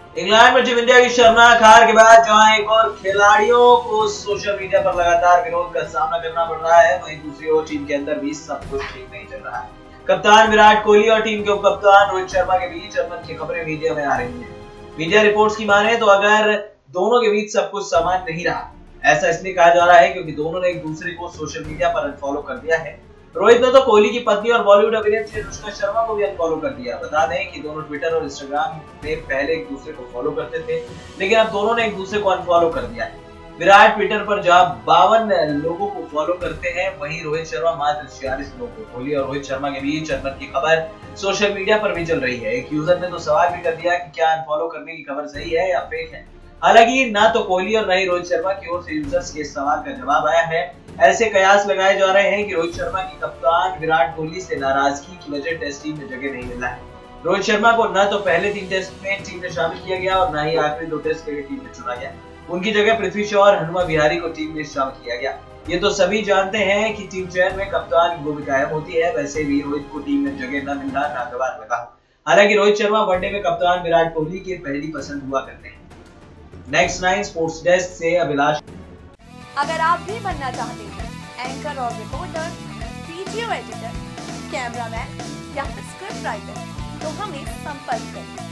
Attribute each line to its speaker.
Speaker 1: England में team India की शर्मनाक हार के बाद जहां एक और खिलाड़ियों को सोशल मीडिया पर लगातार विरोध का सामना करना पड़ रहा है, वहीं दूसरी ओर टीम के अंदर भी सब कुछ ठीक नहीं चल रहा है। कप्तान विराट कोहली और टीम के उप कप्तान रोहित शर्मा के बीच अनबन की खबरें मीडिया में आ रही हैं। मीडिया रिपोर्ट्स की माने तो अगर दोनों के बीच सब कुछ समान नहीं रहा, ऐसा इसलिए कहा जा रहा है क्योंकि दोनों ने एक दूसरे को सोशल मीडिया पर अनफॉलो कर दिया है। रोहित ने तो कोहली की पत्नी और बॉलीवुड अभिनेत्री अनुष्का शर्मा को भी अनफॉलो कर दिया। बता दें कि दोनों ट्विटर और इंस्टाग्राम में पहले एक दूसरे को फॉलो करते थे, लेकिन अब दोनों ने एक दूसरे को अनफॉलो कर दिया है। विराट ट्विटर पर जहां 52 लोगों को फॉलो करते हैं, वहीं रोहित शर्मा मात्र 46 लोगों को। कोहली और रोहित शर्मा के बीच अनबन की खबर सोशल मीडिया पर भी चल रही है। एक यूजर ने तो सवाल भी कर दिया कि क्या अनफॉलो करने की खबर सही है या फेक है। हालांकि ना तो कोहली और ना ही रोहित शर्मा की ओर से यूजर्स के सवाल का जवाब आया है। ऐसे कयास लगाए जा रहे हैं कि रोहित शर्मा की कप्तान विराट कोहली से नाराजगी की वजह टेस्ट टीम में जगह नहीं मिल रहा है। रोहित शर्मा को न तो पहले 3 टेस्ट में टीम में शामिल किया गया और न ही आखिरी 2 टेस्ट के लिए टीम में चुना गया। उनकी जगह पृथ्वी शॉ और हनुमा विहारी को टीम में शामिल किया गया। ये तो सभी जानते हैं कि टीम चयन में कप्तान की भूमिका अहम होती है। वैसे भी रोहित को टीम में जगह न मिलना नागवार लगा। हालांकि रोहित शर्मा वनडे में कप्तान विराट कोहली के पहली पसंद हुआ करते हैं। नेक्स्ट 9 स्पोर्ट्स डेस्क से अभिलाष।
Speaker 2: अगर आप भी बनना चाहते हैं एंकर और रिपोर्टर, वीडियो एडिटर, कैमरामैन या फिर स्क्रिप्ट राइटर, तो हमें संपर्क करें।